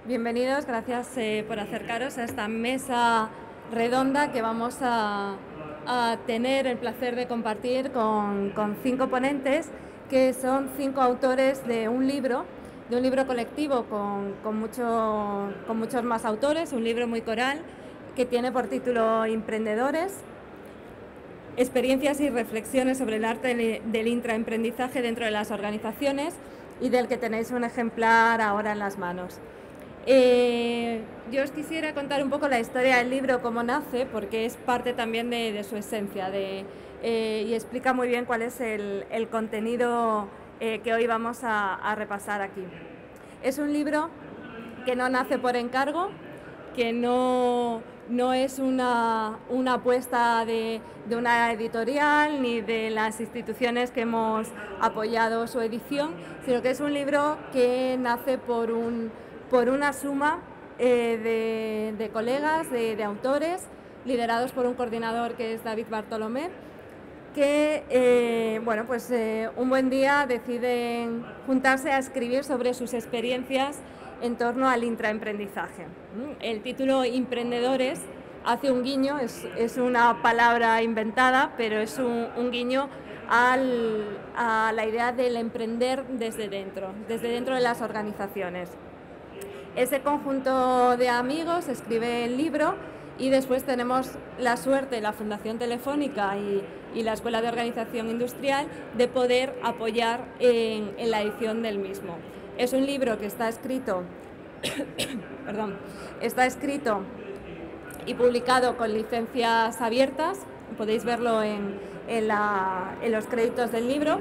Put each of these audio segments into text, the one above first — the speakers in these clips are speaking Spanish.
Bienvenidos, gracias por acercaros a esta mesa redonda que vamos a tener el placer de compartir con 5 ponentes, que son 5 autores de un libro colectivo con muchos más autores, un libro muy coral que tiene por título Emprendedores, experiencias y reflexiones sobre el arte del intraemprendizaje dentro de las organizaciones, y del que tenéis un ejemplar ahora en las manos. Yo os quisiera contar un poco la historia del libro, cómo nace, porque es parte también de su esencia y explica muy bien cuál es el contenido que hoy vamos a repasar aquí. Es un libro que no nace por encargo, que no es una apuesta de una editorial ni de las instituciones que hemos apoyado su edición, sino que es un libro que nace por una suma de colegas, de autores, liderados por un coordinador que es David Bartolomé, que un buen día deciden juntarse a escribir sobre sus experiencias en torno al intraemprendizaje. El título Emprendedores hace un guiño, es una palabra inventada, pero es un guiño a la idea del emprender desde dentro de las organizaciones. Ese conjunto de amigos escribe el libro, y después tenemos la suerte, la Fundación Telefónica y la Escuela de Organización Industrial, de poder apoyar en la edición del mismo. Es un libro que está escrito, está escrito y publicado con licencias abiertas. Podéis verlo en los créditos del libro.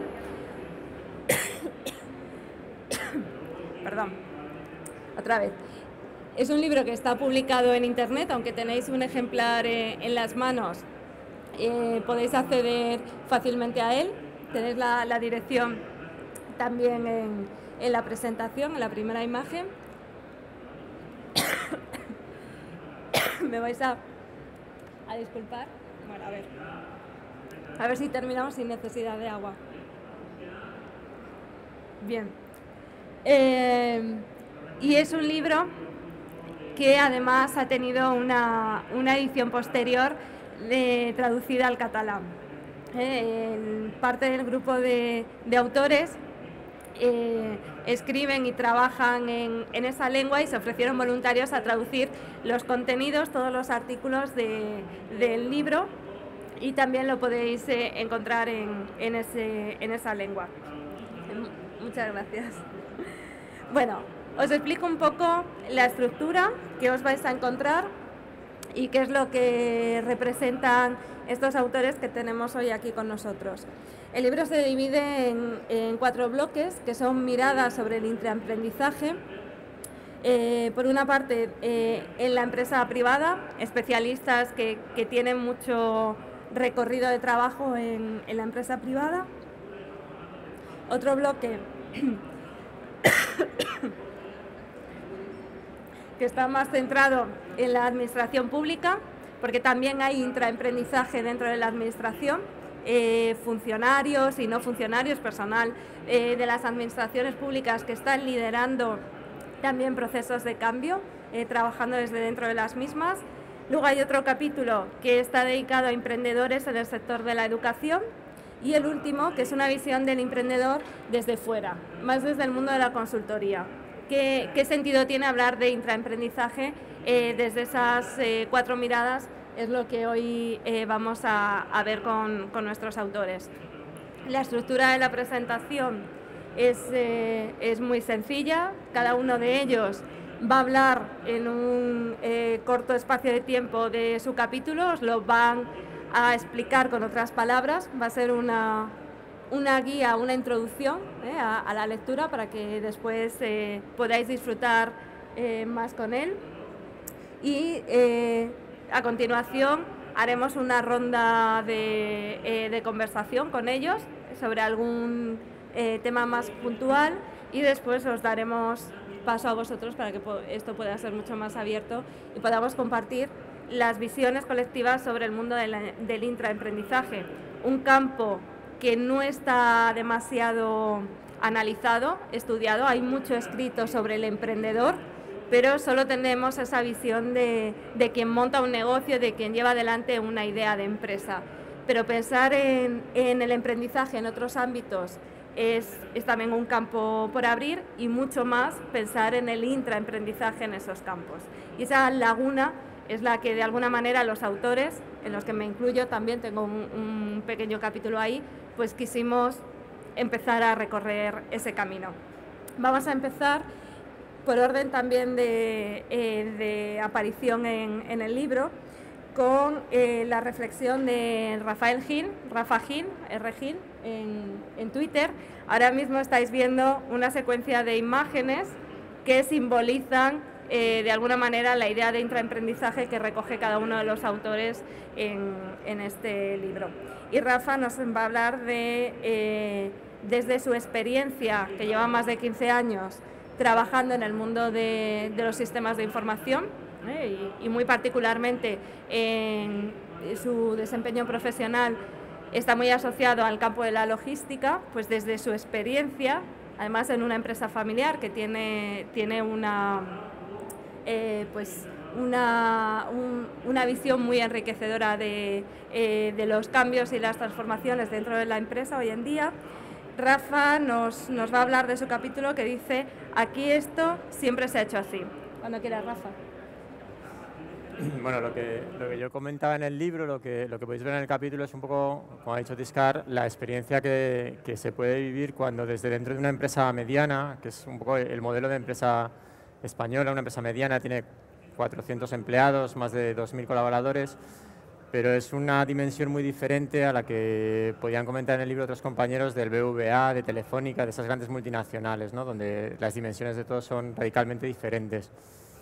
Perdón, otra vez. Es un libro que está publicado en Internet, aunque tenéis un ejemplar en las manos. Podéis acceder fácilmente a él. Tenéis la dirección también en la presentación, en la primera imagen. Me vais a disculpar. Bueno, a ver si terminamos sin necesidad de agua. Bien. Y es un libro que además ha tenido una edición posterior traducida al catalán. Parte del grupo de autores escriben y trabajan en esa lengua, y se ofrecieron voluntarios a traducir los contenidos, todos los artículos del libro, y también lo podéis encontrar en esa lengua. Muchas gracias. Bueno, os explico un poco la estructura que os vais a encontrar y qué es lo que representan estos autores que tenemos hoy aquí con nosotros. El libro se divide en 4 bloques, que son miradas sobre el intraemprendizaje. Por una parte, en la empresa privada, especialistas que tienen mucho recorrido de trabajo en la empresa privada. Otro bloque que está más centrado en la administración pública, porque también hay intraemprendizaje dentro de la administración, funcionarios y no funcionarios, personal de las administraciones públicas que están liderando también procesos de cambio, trabajando desde dentro de las mismas. Luego hay otro capítulo que está dedicado a emprendedores en el sector de la educación, y el último, que es una visión del emprendedor desde fuera, más desde el mundo de la consultoría. ¿Qué sentido tiene hablar de intraemprendizaje desde esas 4 miradas? Es lo que hoy vamos a ver con nuestros autores. La estructura de la presentación es muy sencilla. Cada uno de ellos va a hablar en un corto espacio de tiempo de su capítulo, os lo van a explicar con otras palabras. Va a ser una guía, una introducción a la lectura, para que después podáis disfrutar más con él. Y a continuación haremos una ronda de conversación con ellos sobre algún tema más puntual, y después os daremos paso a vosotros para que esto pueda ser mucho más abierto y podamos compartir las visiones colectivas sobre el mundo del intraemprendizaje, un campo que no está demasiado analizado, estudiado. Hay mucho escrito sobre el emprendedor, pero solo tenemos esa visión de quien monta un negocio, de quien lleva adelante una idea de empresa. Pero pensar en el emprendizaje en otros ámbitos es también un campo por abrir, y mucho más pensar en el intraemprendizaje en esos campos. Y esa laguna es la que de alguna manera los autores, en los que me incluyo también, tengo un pequeño capítulo ahí, pues quisimos empezar a recorrer ese camino. Vamos a empezar por orden también de aparición en el libro, con la reflexión de Rafael Gin, Rafa Gin, R. Gin, en Twitter. Ahora mismo estáis viendo una secuencia de imágenes que simbolizan de alguna manera la idea de intraemprendizaje que recoge cada uno de los autores en este libro. Y Rafa nos va a hablar desde su experiencia, que lleva más de 15 años trabajando en el mundo de los sistemas de información, y muy particularmente en su desempeño profesional está muy asociado al campo de la logística, pues desde su experiencia, además en una empresa familiar que tiene una visión muy enriquecedora de los cambios y las transformaciones dentro de la empresa hoy en día. Rafa nos va a hablar de su capítulo que dice: aquí esto siempre se ha hecho así. Cuando quieras, Rafa. Bueno, lo que yo comentaba en el libro, lo que podéis ver en el capítulo es un poco, como ha dicho Tiscar, la experiencia que se puede vivir cuando desde dentro de una empresa mediana, que es un poco el modelo de empresa española, una empresa mediana, tiene 400 empleados, más de 2.000 colaboradores, pero es una dimensión muy diferente a la que podían comentar en el libro otros compañeros del BVA, de Telefónica, de esas grandes multinacionales, ¿no?, donde las dimensiones de todos son radicalmente diferentes.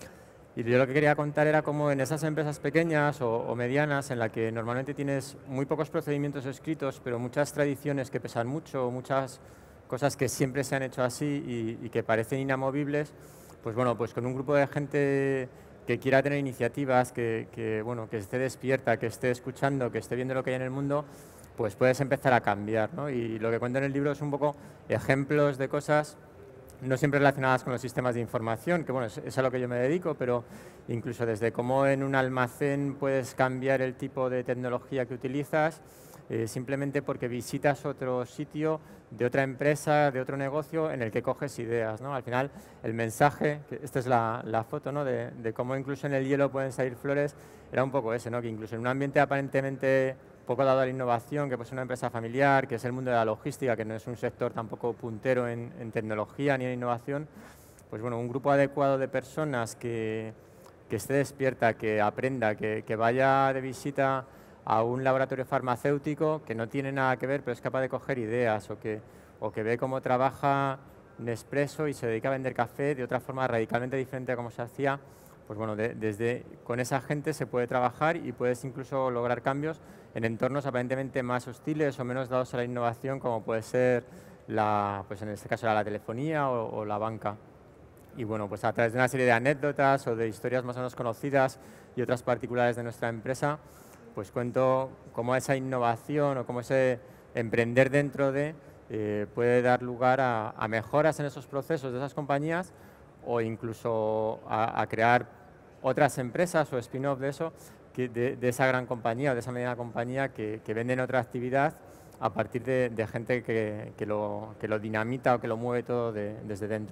Y yo lo que quería contar era cómo en esas empresas pequeñas o medianas, en la que normalmente tienes muy pocos procedimientos escritos, pero muchas tradiciones que pesan mucho, muchas cosas que siempre se han hecho así y que parecen inamovibles, pues bueno, pues con un grupo de gente que quiera tener iniciativas, que esté despierta, que esté escuchando, que esté viendo lo que hay en el mundo, pues puedes empezar a cambiar, ¿no? Y lo que cuento en el libro es un poco ejemplos de cosas no siempre relacionadas con los sistemas de información, que bueno, es a lo que yo me dedico, pero incluso desde cómo en un almacén puedes cambiar el tipo de tecnología que utilizas, simplemente porque visitas otro sitio de otra empresa, de otro negocio en el que coges ideas, ¿no? Al final, el mensaje, que esta es la foto, ¿no?, de cómo incluso en el hielo pueden salir flores, era un poco ese, ¿no?, que incluso en un ambiente aparentemente poco dado a la innovación, que pues es una empresa familiar, que es el mundo de la logística, que no es un sector tampoco puntero en tecnología ni en innovación, pues bueno, un grupo adecuado de personas que esté despierta, que aprenda, que vaya de visita a un laboratorio farmacéutico que no tiene nada que ver, pero es capaz de coger ideas, o que ve cómo trabaja Nespresso y se dedica a vender café de otra forma radicalmente diferente a cómo se hacía. Pues bueno, con esa gente se puede trabajar y puedes incluso lograr cambios en entornos aparentemente más hostiles o menos dados a la innovación, como puede ser, pues en este caso, la telefonía o la banca. Y bueno, pues a través de una serie de anécdotas o de historias más o menos conocidas y otras particulares de nuestra empresa, pues cuento cómo esa innovación o cómo ese emprender dentro de puede dar lugar a mejoras en esos procesos de esas compañías, o incluso a crear otras empresas o spin-off de eso, de esa gran compañía o de esa mediana compañía que venden otra actividad a partir de gente que lo dinamita o que lo mueve todo desde dentro.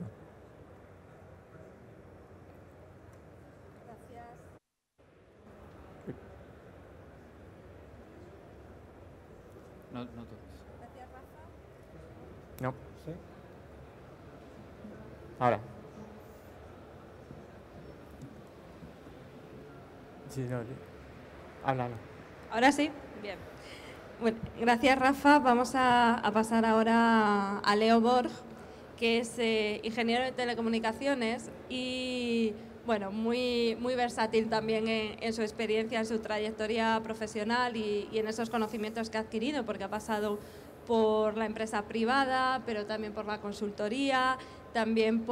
Gracias. No toques. Gracias, Rafa. No. ¿Sí? Ahora. Sí, no. Habla. Ahora sí. Bien. Bueno, gracias, Rafa. Vamos a pasar ahora a Leo Borg, que es ingeniero de telecomunicaciones y bueno, muy versátil también en su experiencia, en su trayectoria profesional y en esos conocimientos que ha adquirido, porque ha pasado por la empresa privada, pero también por la consultoría, también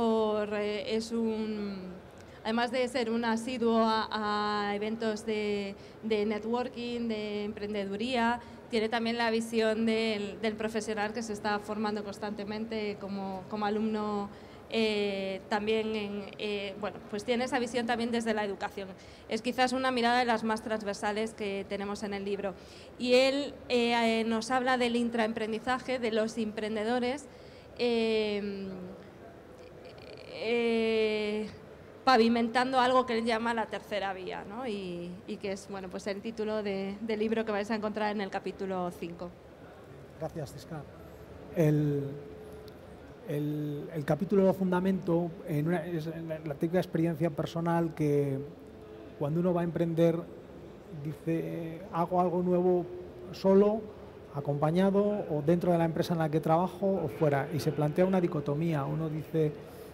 además de ser un asiduo a eventos de networking, de emprendeduría, tiene también la visión del profesional que se está formando constantemente como alumno también bueno, pues tiene esa visión también desde la educación. Es quizás una mirada de las más transversales que tenemos en el libro. Y él nos habla del intraemprendizaje, de los emprendedores, pavimentando algo que él llama la tercera vía, ¿no? y que es, bueno, pues el título del libro que vais a encontrar en el capítulo 5. Gracias, César. El capítulo fundamento es la típica experiencia personal que cuando uno va a emprender dice hago algo nuevo solo, acompañado o dentro de la empresa en la que trabajo o fuera, y se plantea una dicotomía. Uno dice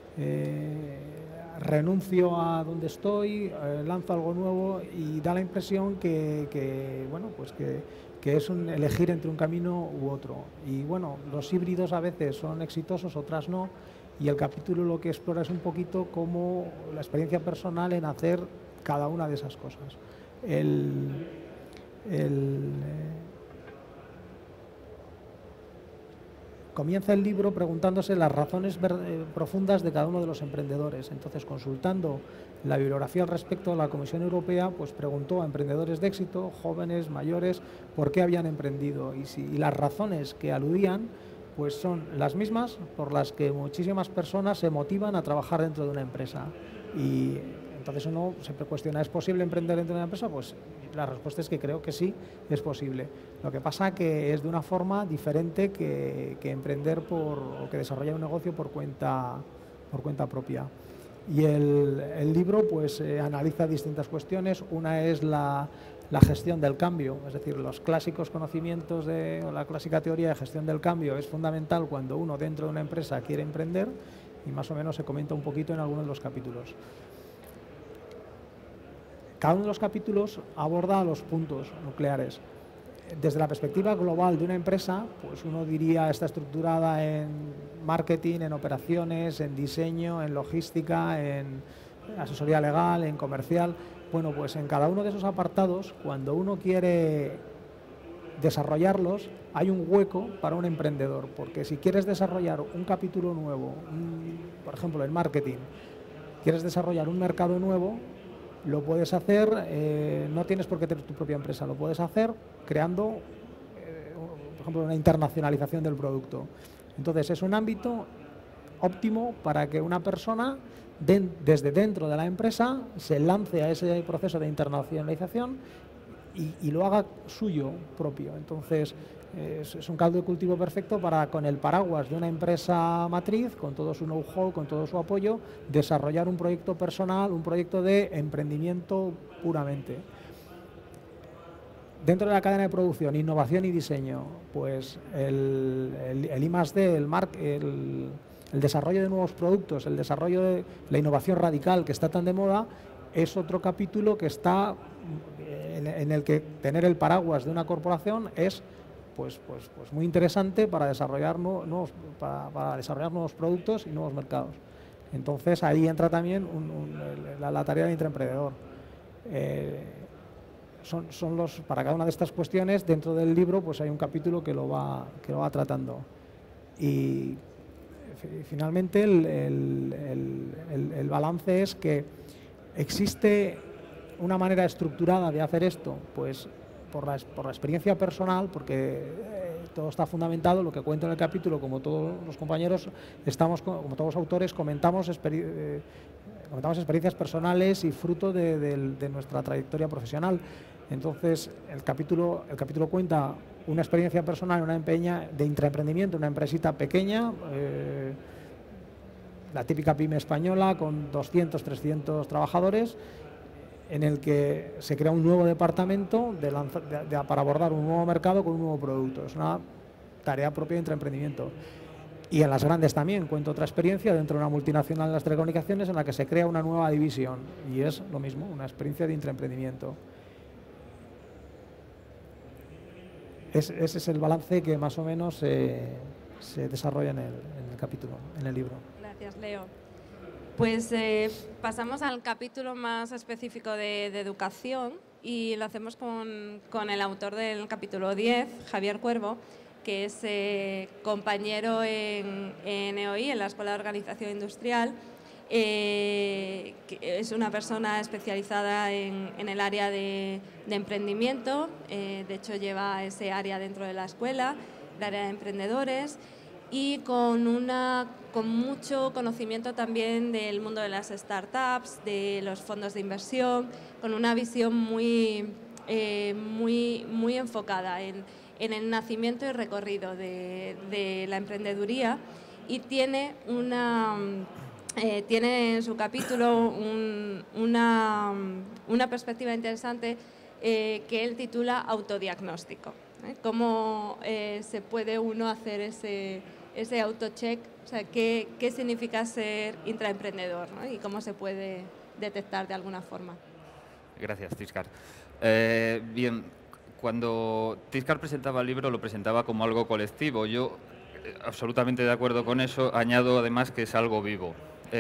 renuncio a donde estoy, lanzo algo nuevo, y da la impresión que bueno, pues que es un elegir entre un camino u otro. Y bueno, los híbridos a veces son exitosos, otras no, y el capítulo lo que explora es un poquito cómo la experiencia personal en hacer cada una de esas cosas. Comienza el libro preguntándose las razones profundas de cada uno de los emprendedores. Entonces, consultando la bibliografía al respecto, la Comisión Europea pues preguntó a emprendedores de éxito, jóvenes, mayores, por qué habían emprendido, y las razones que aludían pues son las mismas por las que muchísimas personas se motivan a trabajar dentro de una empresa. Y entonces uno siempre cuestiona, ¿es posible emprender dentro de una empresa? Pues la respuesta es que creo que sí, es posible. Lo que pasa que es de una forma diferente que emprender o que desarrollar un negocio por cuenta propia. Y el libro pues analiza distintas cuestiones. Una es la gestión del cambio, es decir, los clásicos conocimientos o la clásica teoría de gestión del cambio es fundamental cuando uno dentro de una empresa quiere emprender, y más o menos se comenta un poquito en algunos de los capítulos. Cada uno de los capítulos aborda los puntos nucleares. Desde la perspectiva global de una empresa, pues uno diría está estructurada en marketing, en operaciones, en diseño, en logística, en asesoría legal, en comercial. Bueno, pues en cada uno de esos apartados, cuando uno quiere desarrollarlos, hay un hueco para un emprendedor, porque si quieres desarrollar un capítulo nuevo, por ejemplo en marketing, quieres desarrollar un mercado nuevo, lo puedes hacer, no tienes por qué tener tu propia empresa, lo puedes hacer creando, por ejemplo, una internacionalización del producto. Entonces es un ámbito óptimo para que una persona desde dentro de la empresa se lance a ese proceso de internacionalización y lo haga suyo propio. Entonces es un caldo de cultivo perfecto para, con el paraguas de una empresa matriz, con todo su know-how, con todo su apoyo, desarrollar un proyecto personal, un proyecto de emprendimiento puramente. Dentro de la cadena de producción, innovación y diseño, pues el I+D, el desarrollo de nuevos productos, el desarrollo de la innovación radical que está tan de moda, es otro capítulo que está en el que tener el paraguas de una corporación es pues muy interesante para desarrollar nuevos productos y nuevos mercados. Entonces ahí entra también la tarea del intraemprendedor. Para cada una de estas cuestiones dentro del libro pues hay un capítulo que lo va tratando. Y finalmente el balance es que existe una manera estructurada de hacer esto, pues por la experiencia personal, porque todo está fundamentado, lo que cuento en el capítulo, como todos los compañeros, como todos los autores, comentamos experiencias personales y fruto de nuestra trayectoria profesional. Entonces, el capítulo cuenta una experiencia personal, una empeña de intraemprendimiento, una empresita pequeña, la típica pyme española con 200, 300 trabajadores, en el que se crea un nuevo departamento para abordar un nuevo mercado con un nuevo producto. Es una tarea propia de intraemprendimiento. Y en las grandes también cuento otra experiencia dentro de una multinacional de las telecomunicaciones en la que se crea una nueva división, y es lo mismo, una experiencia de intraemprendimiento. Ese es el balance que más o menos se desarrolla en el capítulo, en el libro. Gracias, Leo. Pues pasamos al capítulo más específico de educación, y lo hacemos con el autor del capítulo 10, Javier Cuervo, que es compañero en EOI, en la Escuela de Organización Industrial. Que es una persona especializada en el área de emprendimiento, de hecho lleva ese área dentro de la escuela, el área de emprendedores, y con mucho conocimiento también del mundo de las startups, de los fondos de inversión, con una visión muy enfocada en el nacimiento y recorrido de la emprendeduría, y tiene en su capítulo una perspectiva interesante que él titula autodiagnóstico. Cómo se puede uno hacer ese autocheck, o sea, qué significa ser intraemprendedor, ¿no? Y cómo se puede detectar de alguna forma. Gracias, Tiscar. Bien, cuando Tiscar presentaba el libro, lo presentaba como algo colectivo. Yo, absolutamente de acuerdo con eso, añado además que es algo vivo.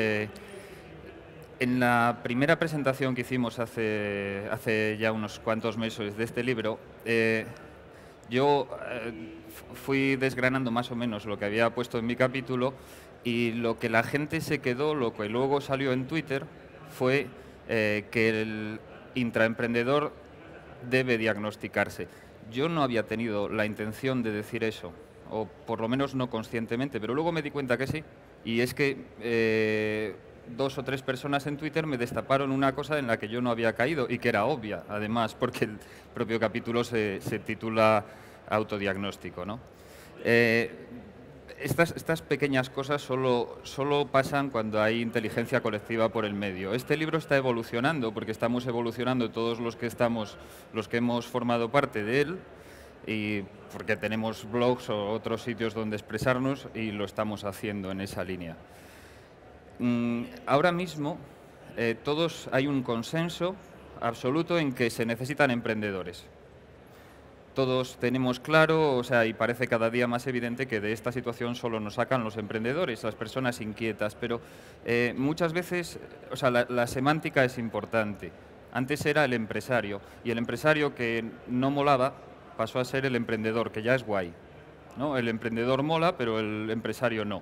En la primera presentación que hicimos hace ya unos cuantos meses de este libro, yo fui desgranando más o menos lo que había puesto en mi capítulo, y lo que la gente se quedó, lo que luego salió en Twitter, fue que el intraemprendedor debe diagnosticarse. Yo no había tenido la intención de decir eso, o por lo menos no conscientemente, pero luego me di cuenta que sí. Y es que 2 o 3 personas en Twitter me destaparon una cosa en la que yo no había caído y que era obvia, además, porque el propio capítulo se titula autodiagnóstico, ¿no? Estas pequeñas cosas solo pasan cuando hay inteligencia colectiva por el medio. Este libro está evolucionando, porque estamos evolucionando todos los que hemos formado parte de él, y porque tenemos blogs o otros sitios donde expresarnos, y lo estamos haciendo en esa línea. Ahora mismo hay un consenso absoluto en que se necesitan emprendedores. Todos tenemos claro, o sea, y parece cada día más evidente que de esta situación solo nos sacan los emprendedores, las personas inquietas, pero muchas veces, o sea, la semántica es importante. Antes era el empresario, y el empresario que no molaba pasó a ser el emprendedor, que ya es guay, ¿no? El emprendedor mola, pero el empresario no.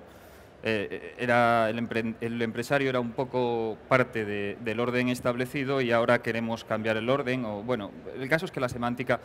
El empresario era un poco parte del orden establecido, y ahora queremos cambiar el orden. O, bueno, el caso es que la semántica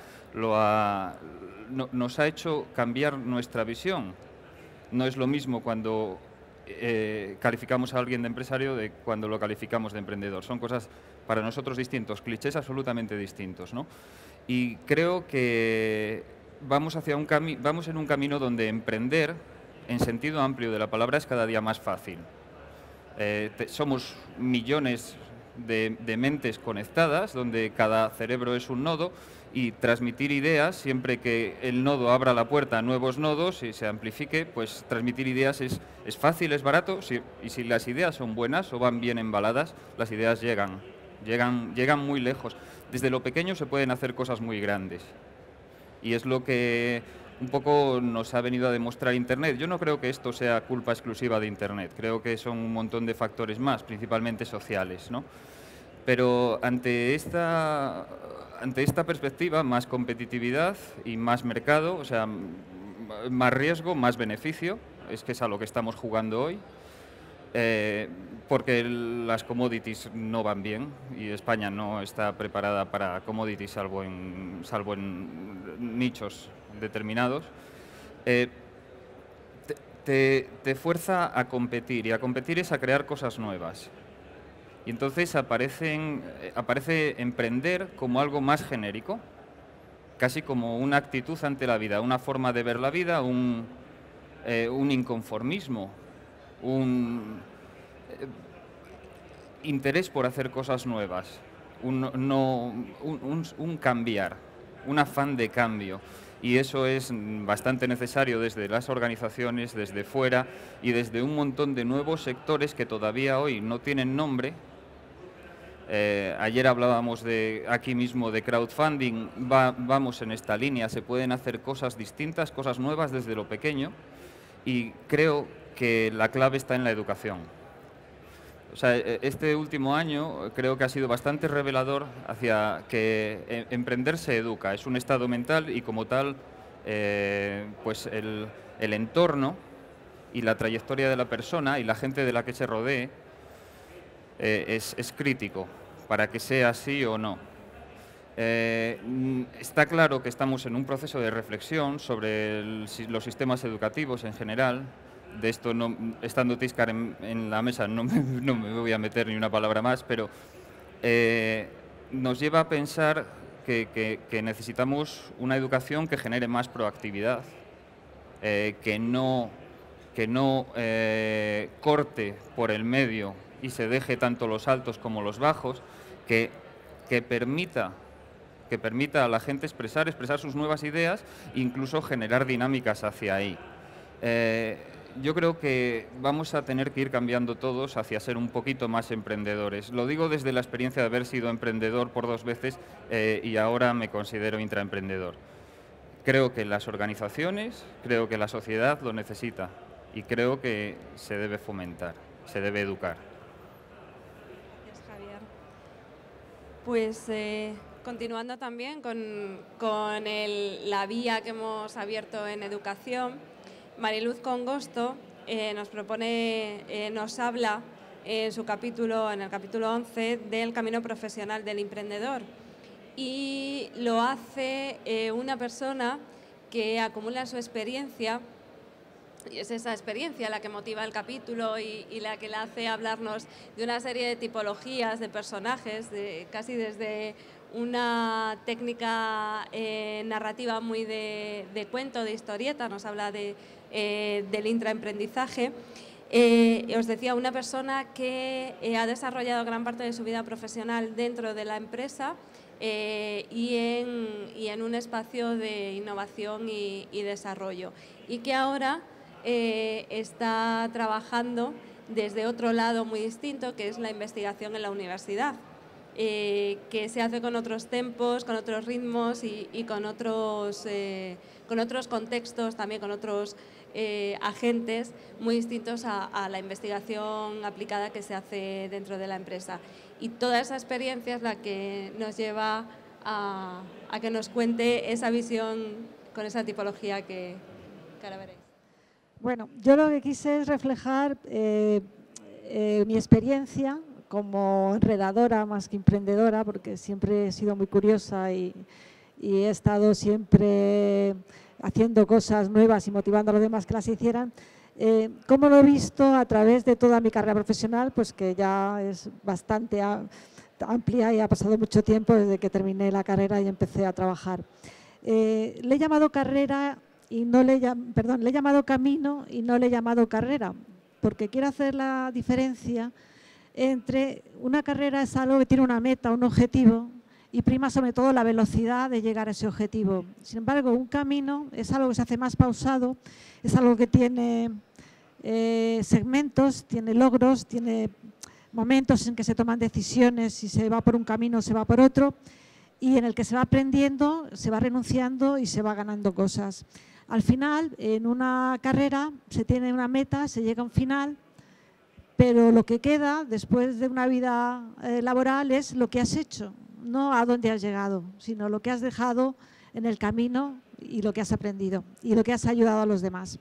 nos ha hecho cambiar nuestra visión. No es lo mismo cuando calificamos a alguien de empresario de cuando lo calificamos de emprendedor. Son cosas para nosotros distintos, clichés absolutamente distintos, ¿no? Y creo que vamos en un camino donde emprender, en sentido amplio de la palabra, es cada día más fácil. Somos millones de mentes conectadas, donde cada cerebro es un nodo, y transmitir ideas, siempre que el nodo abra la puerta a nuevos nodos y se amplifique, pues transmitir ideas es fácil, es barato, y si las ideas son buenas o van bien embaladas, las ideas llegan muy lejos. Desde lo pequeño se pueden hacer cosas muy grandes, y es lo que un poco nos ha venido a demostrar Internet. Yo no creo que esto sea culpa exclusiva de Internet, creo que son un montón de factores más, principalmente sociales, ¿no? Pero ante esta perspectiva, más competitividad y más mercado, o sea, más riesgo, más beneficio, es que es a lo que estamos jugando hoy, porque las commodities no van bien, y España no está preparada para commodities salvo en nichos determinados. Te fuerza a competir, y a competir es a crear cosas nuevas. Y entonces aparece emprender como algo más genérico, casi como una actitud ante la vida, una forma de ver la vida, un inconformismo, un interés por hacer cosas nuevas, un cambiar, un afán de cambio. Y eso es bastante necesario desde las organizaciones, desde fuera, y desde un montón de nuevos sectores que todavía hoy no tienen nombre. Ayer hablábamos aquí mismo de crowdfunding, vamos en esta línea, se pueden hacer cosas distintas, cosas nuevas desde lo pequeño, y creo que la clave está en la educación. O sea, este último año creo que ha sido bastante revelador hacia que emprender se educa, es un estado mental, y como tal pues el entorno y la trayectoria de la persona y la gente de la que se rodee es crítico para que sea así o no. Está claro que estamos en un proceso de reflexión sobre los sistemas educativos en general. De esto, estando Tiscar en la mesa, no me voy a meter ni una palabra más, pero nos lleva a pensar que necesitamos una educación que genere más proactividad, que no corte por el medio y se deje tanto los altos como los bajos, que permita a la gente expresar sus nuevas ideas e incluso generar dinámicas hacia ahí. Yo creo que vamos a tener que ir cambiando todos hacia ser un poquito más emprendedores. Lo digo desde la experiencia de haber sido emprendedor por 2 veces y ahora me considero intraemprendedor. Creo que las organizaciones, creo que la sociedad lo necesita y creo que se debe fomentar, se debe educar. Gracias, Javier. Pues continuando también con la vía que hemos abierto en educación, Mariluz Congosto nos habla en el capítulo 11 del camino profesional del emprendedor, y lo hace una persona que acumula su experiencia, y es esa experiencia la que motiva el capítulo y la que la hace hablarnos de una serie de tipologías de personajes, casi desde una técnica narrativa muy de cuento, de historieta. Nos habla del intraemprendizaje. Os decía, una persona que ha desarrollado gran parte de su vida profesional dentro de la empresa y en un espacio de innovación y desarrollo, y que ahora está trabajando desde otro lado muy distinto, que es la investigación en la universidad. Que se hace con otros tempos, con otros ritmos y con otros contextos, también con otros agentes muy distintos a la investigación aplicada que se hace dentro de la empresa. Y toda esa experiencia es la que nos lleva a que nos cuente esa visión con esa tipología que ahora veréis. Bueno, yo lo que quise es reflejar mi experiencia como enredadora más que emprendedora, porque siempre he sido muy curiosa y he estado siempre haciendo cosas nuevas y motivando a los demás que las hicieran. ¿Cómo lo he visto a través de toda mi carrera profesional? Pues que ya es bastante amplia y ha pasado mucho tiempo desde que terminé la carrera y empecé a trabajar. Le he llamado carrera y no le he llamado camino y no le he llamado carrera, porque quiero hacer la diferencia entre una carrera es algo que tiene una meta, un objetivo, y prima sobre todo la velocidad de llegar a ese objetivo. Sin embargo, un camino es algo que se hace más pausado, es algo que tiene segmentos, tiene logros, tiene momentos en que se toman decisiones, si se va por un camino o se va por otro, y en el que se va aprendiendo, se va renunciando y se va ganando cosas. Al final, en una carrera se tiene una meta, se llega a un final, pero lo que queda después de una vida laboral es lo que has hecho, no a dónde has llegado, sino lo que has dejado en el camino y lo que has aprendido y lo que has ayudado a los demás.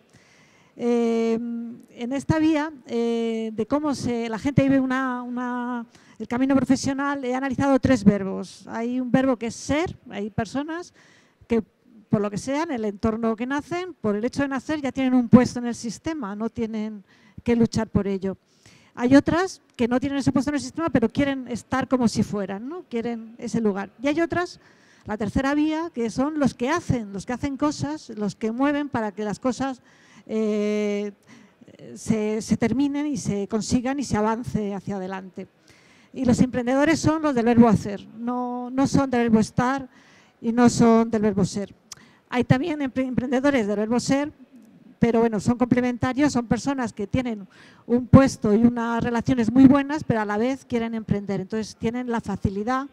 En esta vía de cómo la gente vive el camino profesional, he analizado 3 verbos. Hay un verbo que es ser, hay personas que por lo que sea, en el entorno que nacen, por el hecho de nacer ya tienen un puesto en el sistema, no tienen que luchar por ello. Hay otras que no tienen ese puesto en el sistema, pero quieren estar como si fueran, ¿no? Quieren ese lugar. Y hay otras, la tercera vía, que son los que hacen cosas, los que mueven para que las cosas se terminen y se consigan y se avance hacia adelante. Y los emprendedores son los del verbo hacer, no son del verbo estar y no son del verbo ser. Hay también emprendedores del verbo ser, pero bueno, son complementarios, son personas que tienen un puesto y unas relaciones muy buenas, pero a la vez quieren emprender. Entonces tienen la facilidad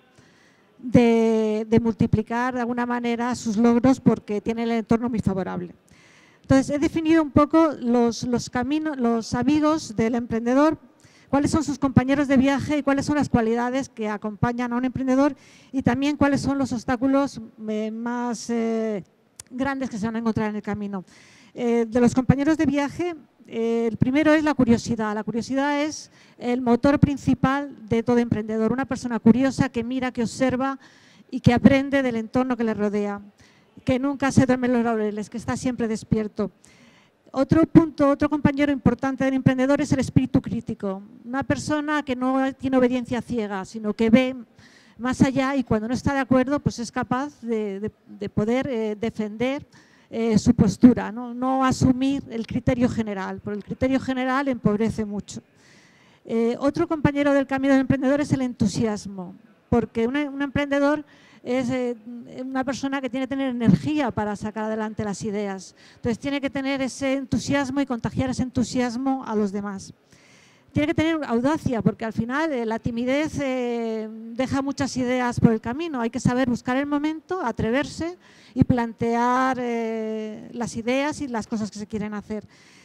de multiplicar de alguna manera sus logros porque tienen el entorno muy favorable. Entonces he definido un poco los caminos, los amigos del emprendedor, cuáles son sus compañeros de viaje y cuáles son las cualidades que acompañan a un emprendedor y también cuáles son los obstáculos más grandes que se van a encontrar en el camino. De los compañeros de viaje, el primero es la curiosidad. La curiosidad es el motor principal de todo emprendedor. Una persona curiosa que mira, que observa y que aprende del entorno que le rodea, que nunca se duerme en los laureles, que está siempre despierto. Otro punto, otro compañero importante del emprendedor es el espíritu crítico. Una persona que no tiene obediencia ciega, sino que ve más allá y cuando no está de acuerdo, pues es capaz de poder defender su postura, no asumir el criterio general, porque el criterio general empobrece mucho. Otro compañero del camino del emprendedor es el entusiasmo, porque un emprendedor es una persona que tiene que tener energía para sacar adelante las ideas. Entonces tiene que tener ese entusiasmo y contagiar ese entusiasmo a los demás. Tiene que tener audacia, porque al final la timidez deja muchas ideas por el camino. Hay que saber buscar el momento, atreverse y plantear las ideas y las cosas que se quieren hacer.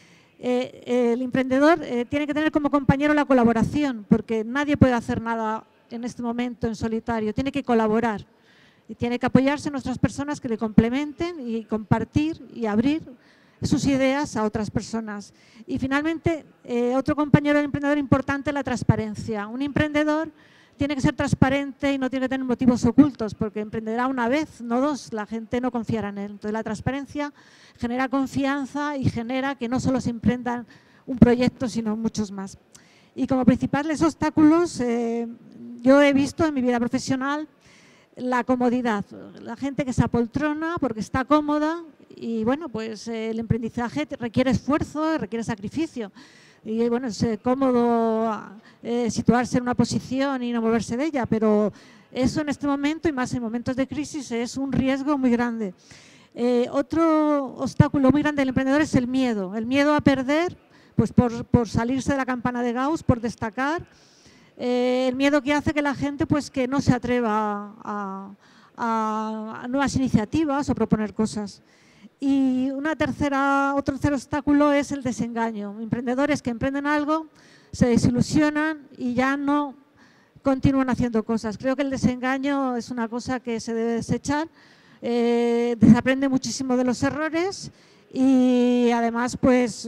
El emprendedor tiene que tener como compañero la colaboración, porque nadie puede hacer nada en este momento en solitario, tiene que colaborar y tiene que apoyarse en otras personas que le complementen y compartir y abrir sus ideas a otras personas. Y finalmente, otro compañero del emprendedor importante es la transparencia. Un emprendedor tiene que ser transparente y no tiene que tener motivos ocultos, porque emprenderá una vez, no dos, la gente no confiará en él. Entonces la transparencia genera confianza y genera que no solo se emprendan un proyecto, sino muchos más. Y como principales obstáculos, yo he visto en mi vida profesional la comodidad, la gente que se apoltrona porque está cómoda y bueno, pues el emprendizaje requiere esfuerzo, requiere sacrificio y bueno, es cómodo situarse en una posición y no moverse de ella, pero eso en este momento y más en momentos de crisis es un riesgo muy grande. Otro obstáculo muy grande del emprendedor es el miedo a perder, pues por salirse de la campana de Gauss, por destacar. El miedo que hace que la gente pues que no se atreva a nuevas iniciativas o proponer cosas. Y otro tercer obstáculo es el desengaño. Emprendedores que emprenden algo, se desilusionan y ya no continúan haciendo cosas. Creo que el desengaño es una cosa que se debe desechar, desaprende muchísimo de los errores y además pues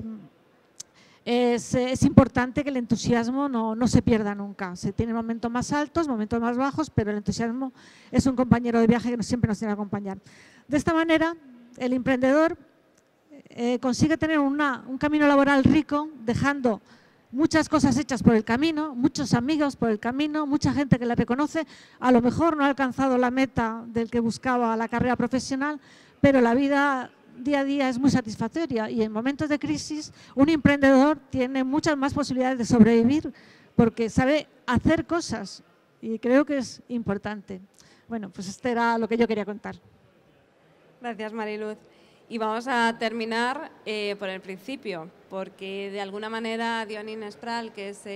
es importante que el entusiasmo no se pierda nunca. Se tienen momentos más altos, momentos más bajos, pero el entusiasmo es un compañero de viaje que siempre nos tiene que acompañar. De esta manera, el emprendedor consigue tener un camino laboral rico, dejando muchas cosas hechas por el camino, muchos amigos por el camino, mucha gente que le reconoce. A lo mejor no ha alcanzado la meta del que buscaba la carrera profesional, pero la vida día a día es muy satisfactoria y en momentos de crisis un emprendedor tiene muchas más posibilidades de sobrevivir porque sabe hacer cosas y creo que es importante. Bueno, pues esto era lo que yo quería contar. Gracias, Mariluz. Y vamos a terminar por el principio, porque de alguna manera Dionin Espral, que es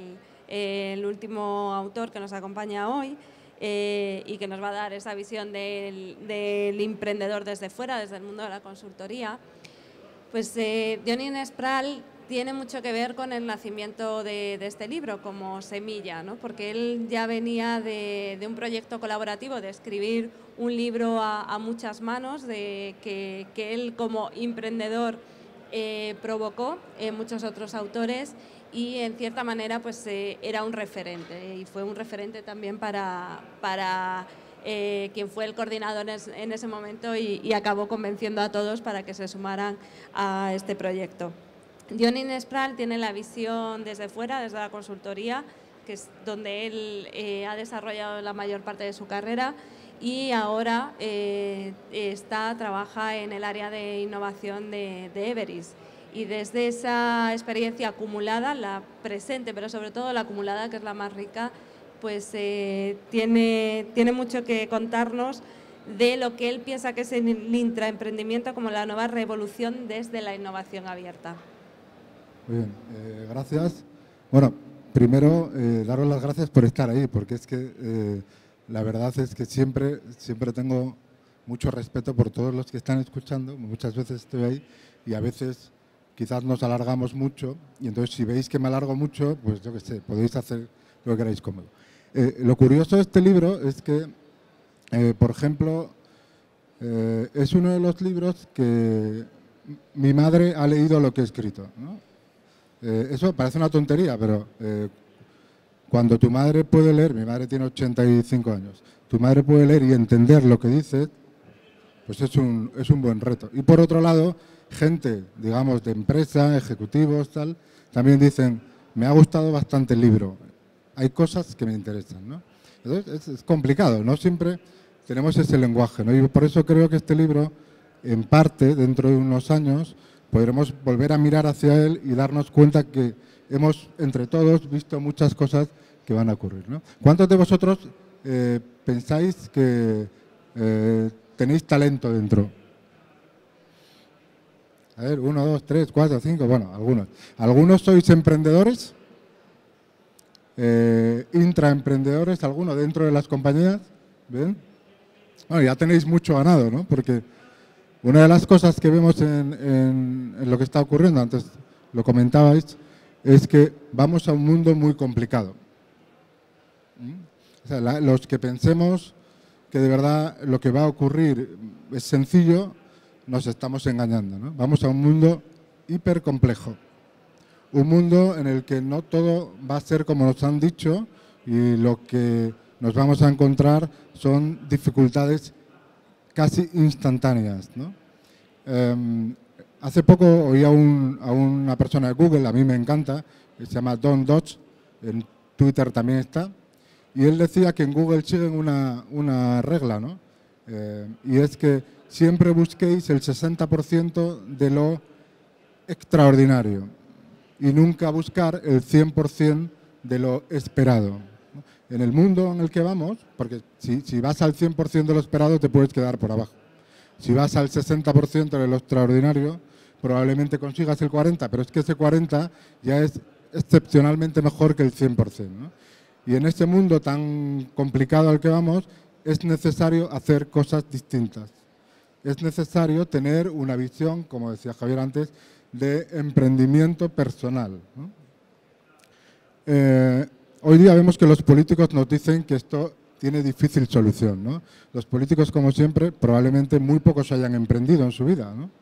el último autor que nos acompaña hoy, y que nos va a dar esa visión del emprendedor desde fuera, desde el mundo de la consultoría, pues Dionin Espral tiene mucho que ver con el nacimiento de este libro como semilla, ¿no? Porque él ya venía de un proyecto colaborativo de escribir un libro a muchas manos que él como emprendedor provocó en muchos otros autores y en cierta manera pues era un referente y fue un referente también para quien fue el coordinador en ese momento y acabó convenciendo a todos para que se sumaran a este proyecto. Dionin Espral tiene la visión desde fuera, desde la consultoría, que es donde él ha desarrollado la mayor parte de su carrera y ahora trabaja en el área de innovación de Everis. Y desde esa experiencia acumulada, la presente, pero sobre todo la acumulada, que es la más rica, pues tiene mucho que contarnos de lo que él piensa que es el intraemprendimiento como la nueva revolución desde la innovación abierta. Muy bien, gracias. Bueno, primero daros las gracias por estar ahí, porque es que la verdad es que siempre tengo mucho respeto por todos los que están escuchando. Muchas veces estoy ahí y a veces quizás nos alargamos mucho y entonces si veis que me alargo mucho, pues yo qué sé, podéis hacer lo que queráis cómodo. Lo curioso de este libro es que, por ejemplo, Es uno de los libros que mi madre ha leído lo que he escrito, ¿no? Eso parece una tontería, pero cuando tu madre puede leer, mi madre tiene 85 años, tu madre puede leer y entender lo que dices, pues es un buen reto. Y por otro lado, gente, digamos, de empresa, ejecutivos, tal, también dicen, me ha gustado bastante el libro, hay cosas que me interesan, ¿no? Entonces es complicado, no siempre tenemos ese lenguaje, ¿no? Y por eso creo que este libro, en parte, dentro de unos años, podremos volver a mirar hacia él y darnos cuenta que hemos, entre todos, visto muchas cosas que van a ocurrir, ¿no? ¿Cuántos de vosotros pensáis que tenéis talento dentro? A ver, 1, 2, 3, 4, 5, bueno, algunos. ¿Algunos sois emprendedores? Intraemprendedores, algunos dentro de las compañías. ¿Bien? Bueno, ya tenéis mucho ganado, ¿no? Porque una de las cosas que vemos en lo que está ocurriendo, antes lo comentabais, es que vamos a un mundo muy complicado. O sea, los que pensemos que de verdad lo que va a ocurrir es sencillo, nos estamos engañando, ¿no? Vamos a un mundo hipercomplejo. Un mundo en el que no todo va a ser como nos han dicho y lo que nos vamos a encontrar son dificultades casi instantáneas, ¿no? Hace poco oí a una persona de Google, a mí me encanta, que se llama Don Dodge, en Twitter también está, y él decía que en Google siguen una regla, ¿no? Y es que siempre busquéis el 60% de lo extraordinario y nunca buscar el 100% de lo esperado, ¿no? En el mundo en el que vamos, porque si vas al 100% de lo esperado te puedes quedar por abajo. Si vas al 60% de lo extraordinario, probablemente consigas el 40%, pero es que ese 40% ya es excepcionalmente mejor que el 100%, ¿no? Y en este mundo tan complicado al que vamos, es necesario hacer cosas distintas. Es necesario tener una visión, como decía Javier antes, de emprendimiento personal, ¿no? Hoy día vemos que los políticos nos dicen que esto tiene difícil solución, ¿no? Los políticos, como siempre, probablemente muy pocos hayan emprendido en su vida, ¿no?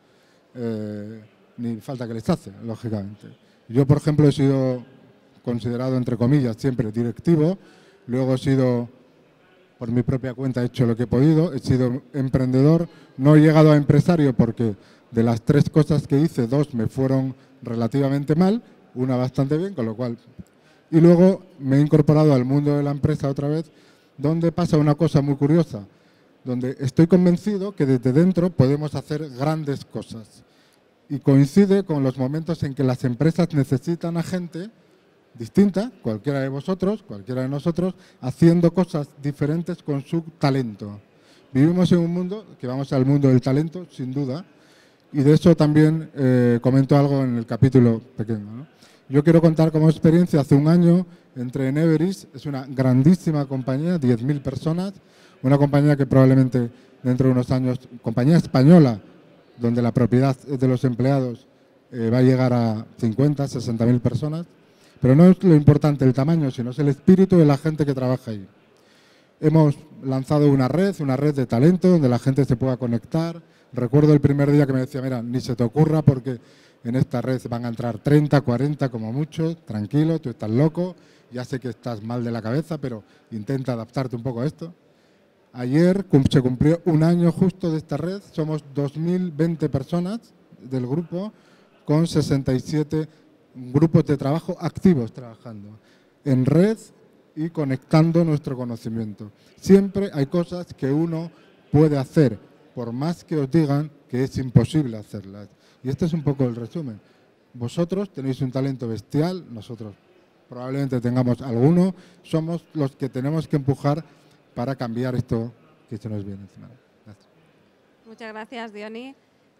Ni falta que les hace, lógicamente. Yo, por ejemplo, he sido considerado, entre comillas, siempre directivo, luego he sido, por mi propia cuenta, he hecho lo que he podido, he sido emprendedor, no he llegado a empresario porque de las 3 cosas que hice, 2 me fueron relativamente mal, una bastante bien, con lo cual... Y luego me he incorporado al mundo de la empresa otra vez, donde pasa una cosa muy curiosa, donde estoy convencido que desde dentro podemos hacer grandes cosas. Y coincide con los momentos en que las empresas necesitan a gente distinta, cualquiera de vosotros, cualquiera de nosotros, haciendo cosas diferentes con su talento. Vivimos en un mundo, que vamos al mundo del talento, sin duda, y de eso también comento algo en el capítulo pequeño, ¿no? Yo quiero contar como experiencia, hace un año entré en Everis, es una grandísima compañía, 10.000 personas, una compañía que probablemente dentro de unos años, compañía española, donde la propiedad es de los empleados, va a llegar a 50, 60.000 personas, pero no es lo importante el tamaño, sino es el espíritu de la gente que trabaja ahí. Hemos lanzado una red de talento donde la gente se pueda conectar. Recuerdo el primer día que me decía, mira, ni se te ocurra porque en esta red van a entrar 30, 40 como mucho, tranquilo, tú estás loco, ya sé que estás mal de la cabeza, pero intenta adaptarte un poco a esto. Ayer se cumplió un año justo de esta red, somos 2.020 personas del grupo con 67 grupos de trabajo activos trabajando en red y conectando nuestro conocimiento. Siempre hay cosas que uno puede hacer, por más que os digan que es imposible hacerlas. Y este es un poco el resumen. Vosotros tenéis un talento bestial, nosotros probablemente tengamos alguno, somos los que tenemos que empujar para cambiar esto que se nos viene encima. Gracias. Muchas gracias, Diony.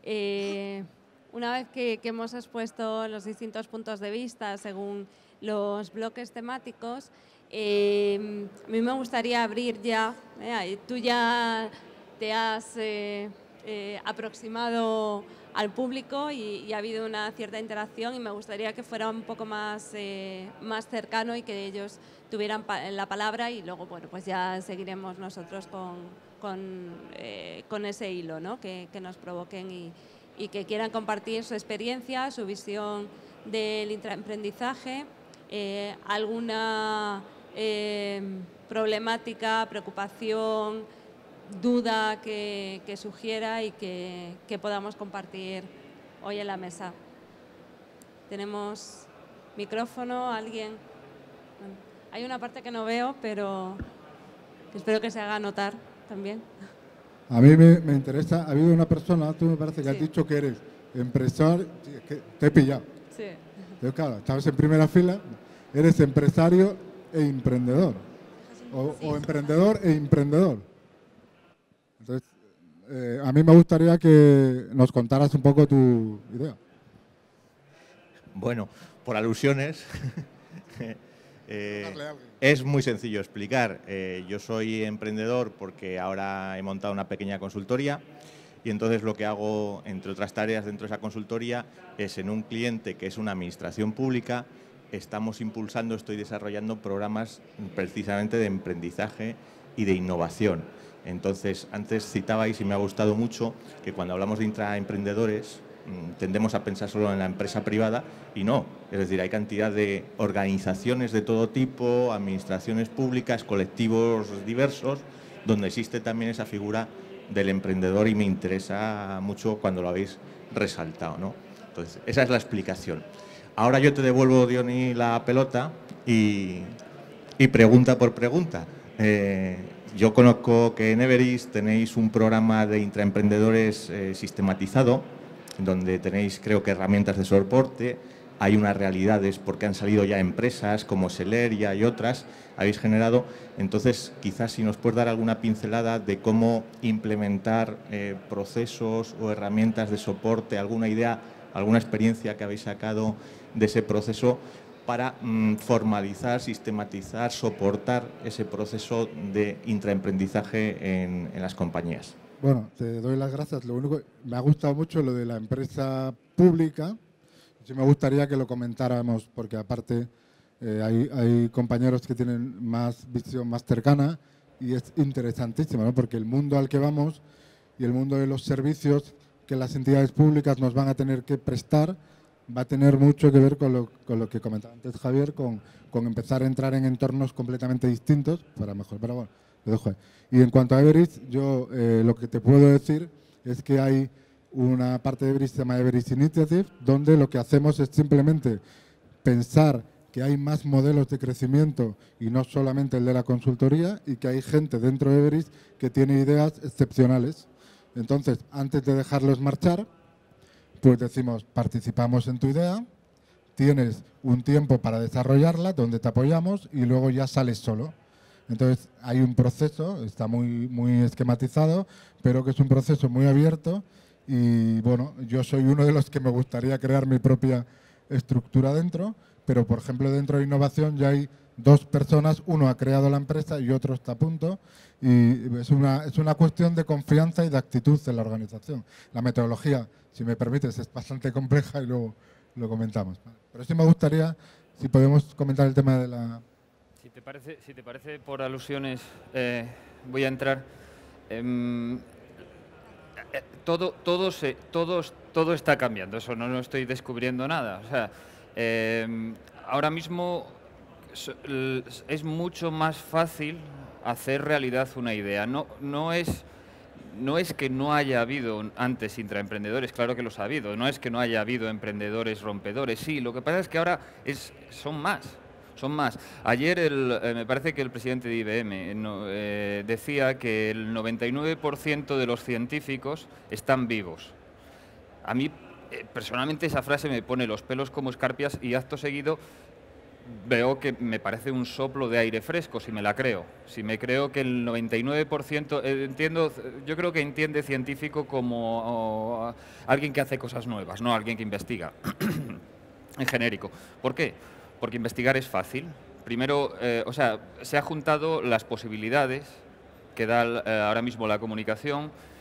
Una vez que hemos expuesto los distintos puntos de vista según los bloques temáticos, a mí me gustaría abrir ya, tú ya te has aproximado al público y ha habido una cierta interacción y me gustaría que fuera un poco más cercano y que ellos tuvieran la palabra y luego, bueno, pues ya seguiremos nosotros con ese hilo, ¿no? Que nos provoquen y que quieran compartir su experiencia, su visión del intraemprendizaje, alguna problemática, preocupación, duda que sugiera y que podamos compartir hoy en la mesa. ¿Tenemos micrófono? ¿Alguien? Hay una parte que no veo, pero espero que se haga notar también. A mí me interesa, ha habido una persona, tú me parece que has dicho que eres empresario, que te he pillado. Sí. Entonces, claro, estabas en primera fila, eres empresario e emprendedor, o emprendedor e emprendedor. Entonces, a mí me gustaría que nos contaras un poco tu idea. Bueno, por alusiones, es muy sencillo explicar. Yo soy emprendedor porque ahora he montado una pequeña consultoría y entonces lo que hago, entre otras tareas dentro de esa consultoría, es en un cliente que es una administración pública, estoy desarrollando programas precisamente de emprendizaje y de innovación. Entonces, antes citabais y me ha gustado mucho que cuando hablamos de intraemprendedores tendemos a pensar solo en la empresa privada y no. Es decir, hay cantidad de organizaciones de todo tipo, administraciones públicas, colectivos diversos, donde existe también esa figura del emprendedor y me interesa mucho cuando lo habéis resaltado, ¿no? Entonces, esa es la explicación. Ahora yo te devuelvo, Diony, la pelota y pregunta por pregunta. Yo conozco que en Everis tenéis un programa de intraemprendedores sistematizado, donde tenéis, creo que, herramientas de soporte. Hay unas realidades porque han salido ya empresas como Seleria y otras, habéis generado. Entonces, quizás si nos puedes dar alguna pincelada de cómo implementar procesos o herramientas de soporte, alguna idea, alguna experiencia que habéis sacado de ese proceso para formalizar, sistematizar, soportar ese proceso de intraemprendizaje en las compañías. Bueno, te doy las gracias. Lo único, me ha gustado mucho lo de la empresa pública. Sí me gustaría que lo comentáramos, porque aparte hay compañeros que tienen más visión más cercana y es interesantísimo, ¿no? Porque el mundo al que vamos y el mundo de los servicios que las entidades públicas nos van a tener que prestar va a tener mucho que ver con lo que comentaba antes Javier, con empezar a entrar en entornos completamente distintos para mejor. Pero bueno, lo dejo ahí. Y en cuanto a Everis, yo lo que te puedo decir es que hay una parte de Everis que se llama Everis Initiative, donde lo que hacemos es simplemente pensar que hay más modelos de crecimiento y no solamente el de la consultoría, y que hay gente dentro de Everis que tiene ideas excepcionales. Entonces, antes de dejarlos marchar, pues decimos, participamos en tu idea, tienes un tiempo para desarrollarla, donde te apoyamos y luego ya sales solo. Entonces, hay un proceso, está muy esquematizado, pero que es un proceso muy abierto y, bueno, yo soy uno de los que me gustaría crear mi propia estructura dentro, pero, por ejemplo, dentro de innovación ya hay 2 personas, uno ha creado la empresa y otro está a punto, y es una cuestión de confianza y de actitud en la organización. La metodología, si me permites, es bastante compleja y luego lo comentamos. Pero sí me gustaría, si podemos comentar el tema de la... Si te parece por alusiones, voy a entrar. Todo está cambiando, eso no estoy descubriendo nada. O sea, ahora mismo es mucho más fácil hacer realidad una idea. No es que no haya habido antes intraemprendedores, claro que los ha habido. No es que no haya habido emprendedores rompedores, sí. Lo que pasa es que ahora son más. Ayer me parece que el presidente de IBM decía que el 99% de los científicos están vivos. A mí, personalmente, esa frase me pone los pelos como escarpias y acto seguido veo que me parece un soplo de aire fresco, si me la creo. Si me creo que el 99%, yo creo que entiende científico como alguien que hace cosas nuevas, no alguien que investiga, en genérico. ¿Por qué? Porque investigar es fácil. Primero, se han juntado las posibilidades que da ahora mismo la comunicación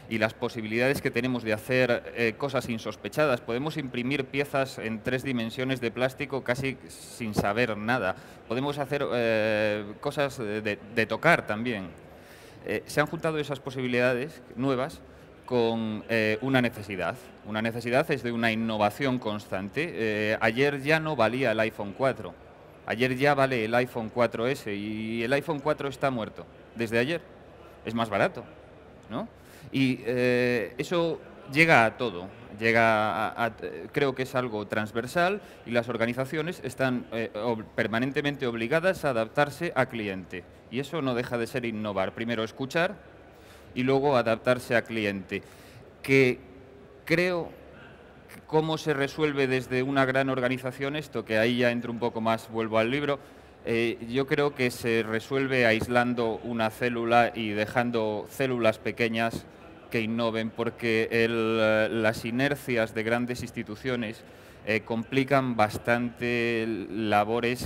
y las posibilidades que tenemos de hacer cosas insospechadas. Podemos imprimir piezas en 3 dimensiones de plástico casi sin saber nada. Podemos hacer cosas de tocar también. Se han juntado esas posibilidades nuevas con una necesidad. Una necesidad es de una innovación constante. Ayer ya no valía el iPhone 4. Ayer ya vale el iPhone 4S y el iPhone 4 está muerto. Desde ayer. Es más barato, ¿no? Y eso llega a todo. Creo que es algo transversal y las organizaciones están permanentemente obligadas a adaptarse a cliente. Y eso no deja de ser innovar. Primero escuchar y luego adaptarse a cliente. Que creo que cómo se resuelve desde una gran organización esto, que ahí ya entro un poco más, vuelvo al libro. Yo creo que se resuelve aislando una célula y dejando células pequeñas que innoven, porque las inercias de grandes instituciones complican bastante labores,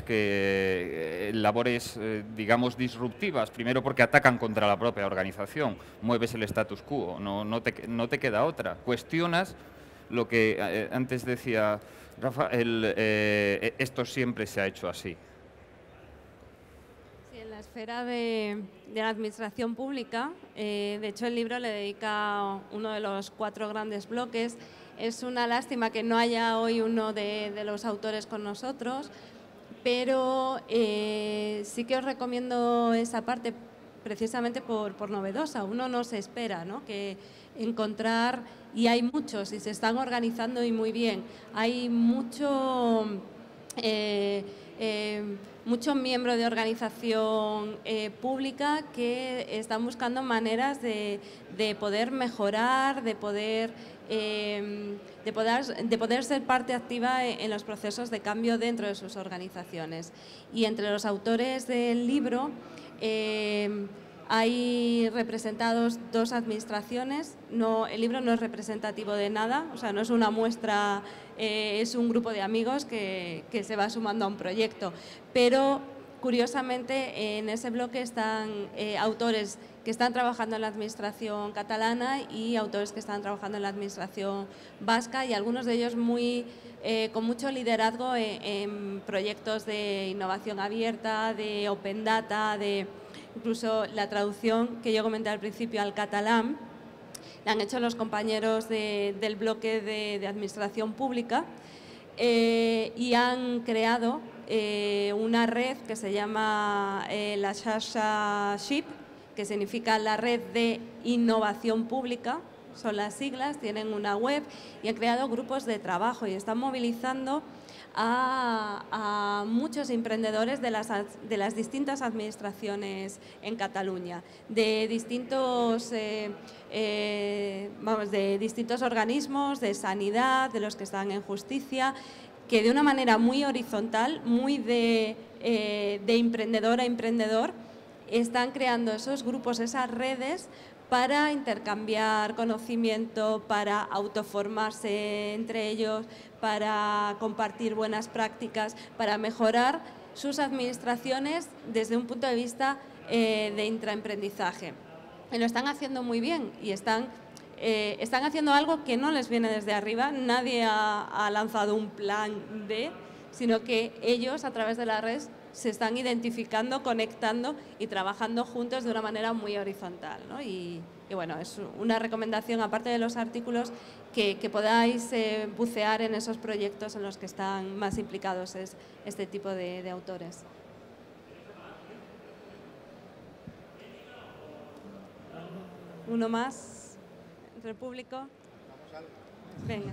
digamos, disruptivas. Primero porque atacan contra la propia organización, mueves el status quo, no te queda otra. Cuestionas lo que antes decía Rafa, esto siempre se ha hecho así. En la esfera de la administración pública, de hecho el libro le dedica uno de los 4 grandes bloques. Es una lástima que no haya hoy uno de los autores con nosotros, pero sí que os recomiendo esa parte precisamente por novedosa. Uno no se espera, ¿no?, que encontrar, y hay muchos y se están organizando y muy bien. Hay mucho miembro de organización pública que están buscando maneras de poder mejorar, de poder ser parte activa en los procesos de cambio dentro de sus organizaciones. Y entre los autores del libro hay representados 2 administraciones. El libro no es representativo de nada, o sea, no es una muestra, es un grupo de amigos que se va sumando a un proyecto. Pero, curiosamente, en ese bloque están autores que están trabajando en la administración catalana y autores que están trabajando en la administración vasca, y algunos de ellos con mucho liderazgo en proyectos de innovación abierta, de open data, incluso la traducción que yo comenté al principio al catalán, la han hecho los compañeros del bloque de administración pública y han creado una red que se llama la Xarxa SHIP, que significa la red de innovación pública, son las siglas, tienen una web y han creado grupos de trabajo y están movilizando a muchos emprendedores de las distintas administraciones en Cataluña, de distintos organismos, de sanidad, de los que están en justicia, que de una manera muy horizontal, muy de emprendedor a emprendedor, están creando esos grupos, esas redes, para intercambiar conocimiento, para autoformarse entre ellos, para compartir buenas prácticas, para mejorar sus administraciones desde un punto de vista de intraemprendizaje. Y lo están haciendo muy bien y están haciendo algo que no les viene desde arriba. Nadie ha lanzado un plan B, sino que ellos, a través de la red, se están identificando, conectando y trabajando juntos de una manera muy horizontal, ¿no? Y bueno, es una recomendación, aparte de los artículos, que podáis bucear en esos proyectos en los que están más implicados este tipo de autores. ¿Uno más entre el público? Venga.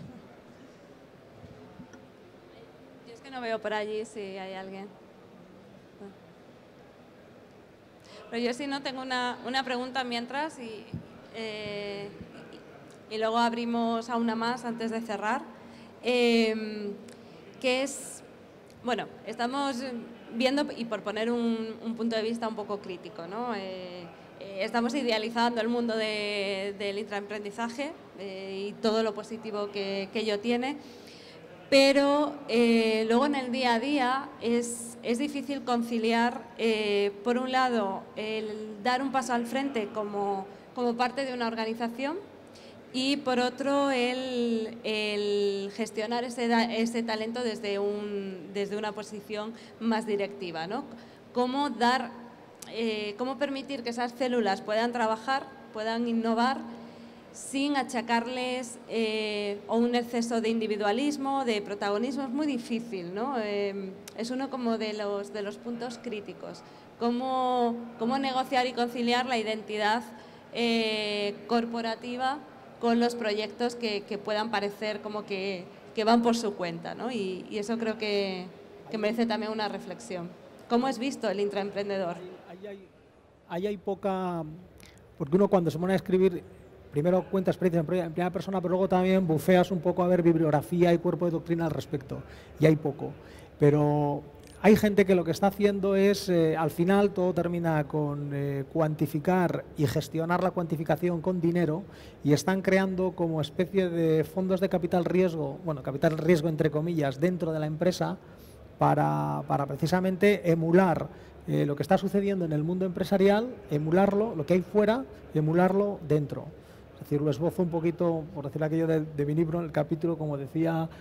Yo es que no veo por allí si hay alguien. Pero yo sí no tengo una pregunta mientras y luego abrimos a una más antes de cerrar, que es, bueno, estamos viendo, y por poner un punto de vista un poco crítico, ¿no? Estamos idealizando el mundo del intraemprendizaje y todo lo positivo que ello tiene. Pero luego en el día a día es difícil conciliar, por un lado, el dar un paso al frente como como parte de una organización, y por otro el gestionar ese talento desde una posición más directiva, ¿no? Cómo permitir que esas células puedan trabajar, puedan innovar, sin achacarles o un exceso de individualismo, de protagonismo. Es muy difícil, ¿no? Es uno como de los puntos críticos. Cómo negociar y conciliar la identidad corporativa con los proyectos que puedan parecer como que van por su cuenta, ¿no? Y eso creo que merece también una reflexión. ¿Cómo es visto el intraemprendedor? Ahí hay poca... Porque uno cuando se pone a escribir, primero cuenta experiencias en primera persona, pero luego también bufeas un poco a ver bibliografía y cuerpo de doctrina al respecto. Y hay poco. Pero hay gente que lo que está haciendo es, al final todo termina con cuantificar y gestionar la cuantificación con dinero, y están creando como especie de fondos de capital riesgo, bueno, capital riesgo entre comillas, dentro de la empresa para precisamente emular lo que está sucediendo en el mundo empresarial, emularlo, lo que hay fuera, emularlo dentro. Es decir, lo esbozo un poquito, por decir aquello de mi libro, en el capítulo, como decía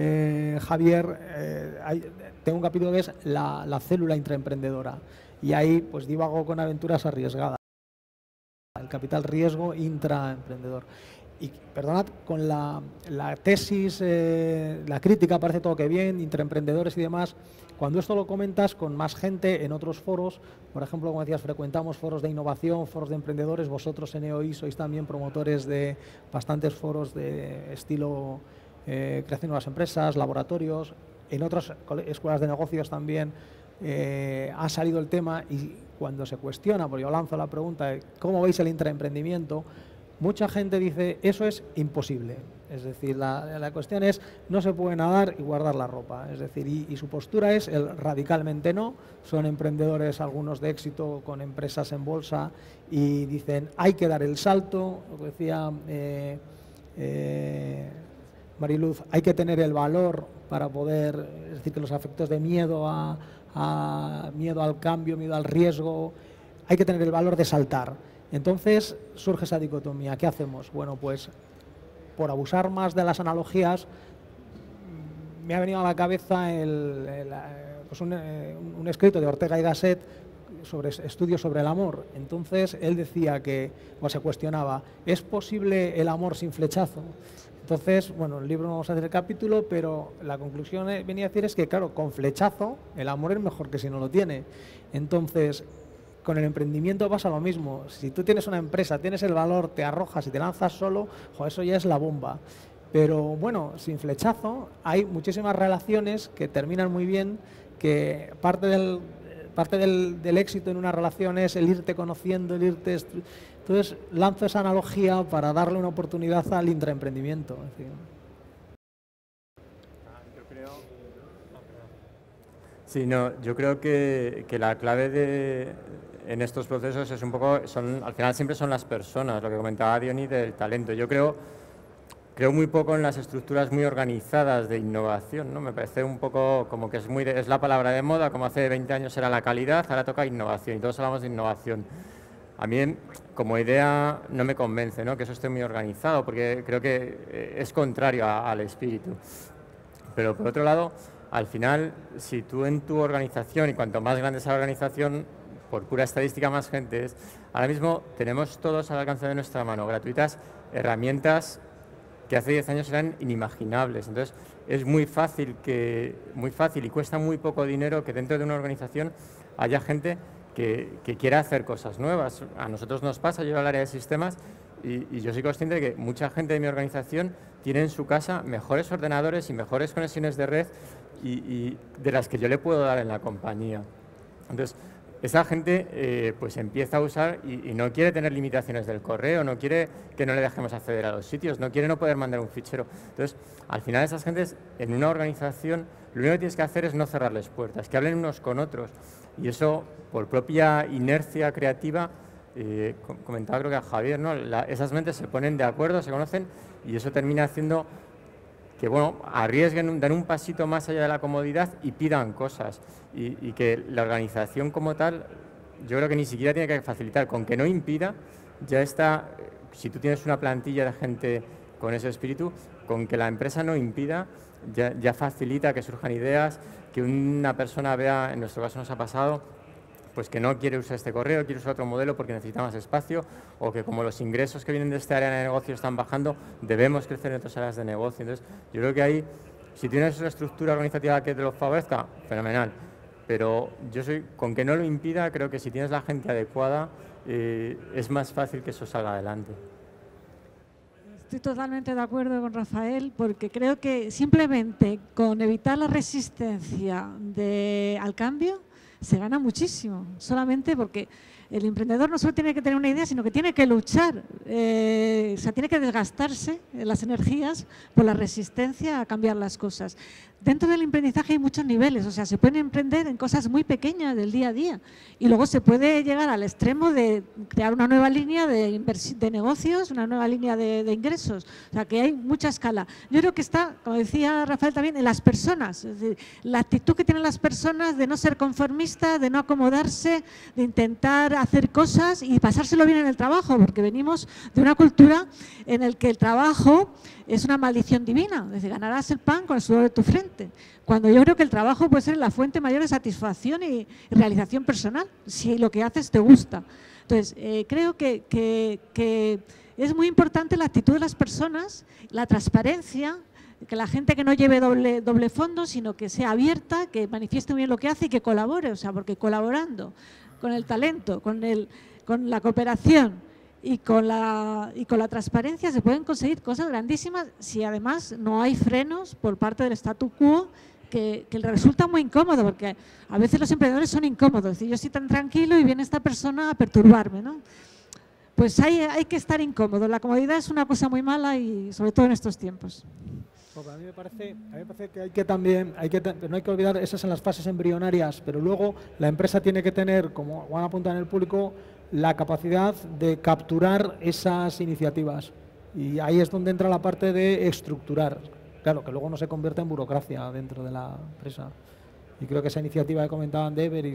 Javier, tengo un capítulo que es la célula intraemprendedora, y ahí pues divago con aventuras arriesgadas, el capital riesgo intraemprendedor. Y perdonad, con la tesis, la crítica parece todo que bien, intraemprendedores y demás. Cuando esto lo comentas con más gente en otros foros, por ejemplo, como decías, frecuentamos foros de innovación, foros de emprendedores, vosotros en EOI sois también promotores de bastantes foros de estilo creación de nuevas empresas, laboratorios, en otras escuelas de negocios también ha salido el tema, y cuando se cuestiona, porque yo lanzo la pregunta de ¿cómo veis el intraemprendimiento?, mucha gente dice, eso es imposible. Es decir, la cuestión es, no se puede nadar y guardar la ropa. Es decir, y su postura es el radicalmente no. Son emprendedores, algunos de éxito, con empresas en bolsa, y dicen, hay que dar el salto. Lo que decía Mariluz, hay que tener el valor para poder, es decir, que los afectos de miedo miedo al cambio, miedo al riesgo, hay que tener el valor de saltar. Entonces surge esa dicotomía. ¿Qué hacemos? Bueno, pues por abusar más de las analogías, me ha venido a la cabeza un escrito de Ortega y Gasset sobre estudios sobre el amor. Entonces él decía se cuestionaba, ¿es posible el amor sin flechazo? Entonces, bueno, el libro no vamos a hacer el capítulo, pero la conclusión venía a decir es que, claro, con flechazo el amor es mejor que si no lo tiene. Entonces, con el emprendimiento pasa lo mismo. Si tú tienes una empresa, tienes el valor, te arrojas y te lanzas solo, eso ya es la bomba. Pero bueno, sin flechazo hay muchísimas relaciones que terminan muy bien, que parte del éxito en una relación es el irte conociendo, el irte... Entonces lanzo esa analogía para darle una oportunidad al intraemprendimiento. Es decir. Sí, no, yo creo que la clave en estos procesos es un poco, al final siempre son las personas, lo que comentaba Diony del talento. Yo creo muy poco en las estructuras muy organizadas de innovación, ¿no? Me parece un poco como que es la palabra de moda, como hace 20 años era la calidad, ahora toca innovación, y todos hablamos de innovación. A mí, como idea, no me convence, ¿no?, que eso esté muy organizado, porque creo que es contrario al espíritu. Pero por otro lado, al final, si tú en tu organización, y cuanto más grande es la organización, por pura estadística más gente es, ahora mismo tenemos todos al alcance de nuestra mano, gratuitas, herramientas que hace 10 años eran inimaginables. Entonces, es muy fácil y cuesta muy poco dinero que dentro de una organización haya gente que quiera hacer cosas nuevas. A nosotros nos pasa, yo llevo al área de sistemas, y yo soy consciente de que mucha gente de mi organización tiene en su casa mejores ordenadores y mejores conexiones de red y de las que yo le puedo dar en la compañía. Entonces, esa gente pues empieza a usar y no quiere tener limitaciones del correo, no quiere que no le dejemos acceder a los sitios, no quiere no poder mandar un fichero. Entonces, al final esas gentes en una organización, lo único que tienes que hacer es no cerrarles puertas, que hablen unos con otros. Y eso, por propia inercia creativa, comentaba creo que a Javier, ¿no? Esas mentes se ponen de acuerdo, se conocen, y eso termina haciendo que, bueno, arriesguen, den un pasito más allá de la comodidad y pidan cosas. Y que la organización como tal, yo creo que ni siquiera tiene que facilitar, con que no impida, ya está, si tú tienes una plantilla de gente con ese espíritu, con que la empresa no impida, ya facilita que surjan ideas, que una persona vea, en nuestro caso nos ha pasado, pues que no quiere usar este correo, quiere usar otro modelo porque necesita más espacio, o que como los ingresos que vienen de esta área de negocio están bajando, debemos crecer en otras áreas de negocio. Entonces, yo creo que ahí, si tienes una estructura organizativa que te lo favorezca, fenomenal. Pero con que no lo impida, creo que si tienes la gente adecuada, es más fácil que eso salga adelante. Estoy totalmente de acuerdo con Rafael, porque creo que simplemente con evitar la resistencia al cambio se gana muchísimo, solamente porque el emprendedor no solo tiene que tener una idea, sino que tiene que luchar, o sea, tiene que desgastarse las energías por la resistencia a cambiar las cosas. Dentro del emprendizaje hay muchos niveles, o sea, se puede emprender en cosas muy pequeñas del día a día y luego se puede llegar al extremo de crear una nueva línea de negocios, una nueva línea de ingresos, o sea, que hay mucha escala. Yo creo que está, como decía Rafael también, en las personas, es decir, la actitud que tienen las personas de no ser conformistas, de no acomodarse, de intentar hacer cosas y pasárselo bien en el trabajo, porque venimos de una cultura en la que el trabajo es una maldición divina, es decir, ganarás el pan con el sudor de tu frente, cuando yo creo que el trabajo puede ser la fuente mayor de satisfacción y realización personal, si lo que haces te gusta. Entonces, creo que es muy importante la actitud de las personas, la transparencia, que la gente que no lleve doble fondo, sino que sea abierta, que manifieste muy bien lo que hace y que colabore, o sea, porque colaborando con el talento, con la cooperación y con la transparencia se pueden conseguir cosas grandísimas si además no hay frenos por parte del statu quo que resulta muy incómodo, porque a veces los emprendedores son incómodos, es decir, yo estoy tan tranquilo y viene esta persona a perturbarme, ¿no? Pues hay que estar incómodo, la comodidad es una cosa muy mala y sobre todo en estos tiempos. A mí me parece que no hay que olvidar, esas en las fases embrionarias, pero luego la empresa tiene que tener, como van a apuntar en el público, la capacidad de capturar esas iniciativas. Y ahí es donde entra la parte de estructurar. Claro, que luego no se convierte en burocracia dentro de la empresa. Y creo que esa iniciativa que comentaban de Everis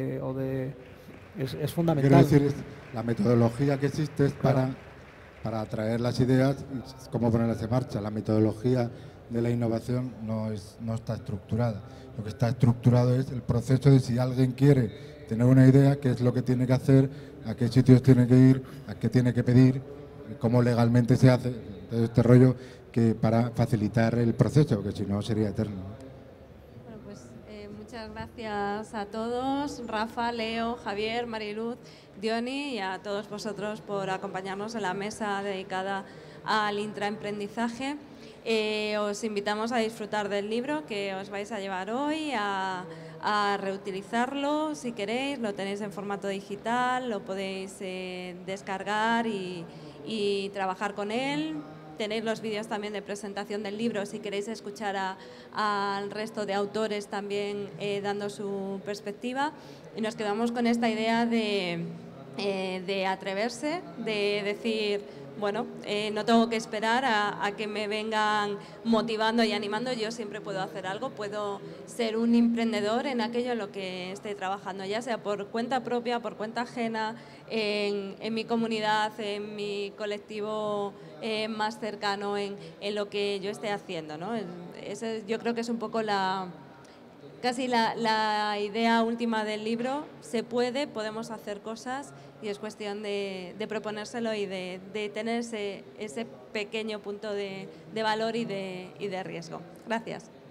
es fundamental. Quiero decir, la metodología que existe es para atraer las ideas y cómo ponerlas en marcha. La metodología de la innovación no está estructurada. Lo que está estructurado es el proceso de si alguien quiere tener una idea, qué es lo que tiene que hacer, a qué sitios tiene que ir, a qué tiene que pedir, cómo legalmente se hace, todo este rollo que para facilitar el proceso, que si no sería eterno. Bueno, pues muchas gracias a todos, Rafa, Leo, Javier, Mariluz, Diony y a todos vosotros por acompañarnos en la mesa dedicada al intraemprendizaje. Os invitamos a disfrutar del libro que os vais a llevar hoy, a reutilizarlo si queréis, lo tenéis en formato digital, lo podéis descargar y trabajar con él. Tenéis los vídeos también de presentación del libro si queréis escuchar al resto de autores también dando su perspectiva. Y nos quedamos con esta idea de atreverse, de decir, bueno, no tengo que esperar a que me vengan motivando y animando, yo siempre puedo hacer algo, puedo ser un emprendedor en aquello en lo que esté trabajando, ya sea por cuenta propia, por cuenta ajena, en mi comunidad, en mi colectivo más cercano, en lo que yo esté haciendo, ¿no? Yo creo que es un poco casi la idea última del libro. Se puede, podemos hacer cosas y es cuestión de proponérselo y de tener ese pequeño punto de valor y de riesgo. Gracias.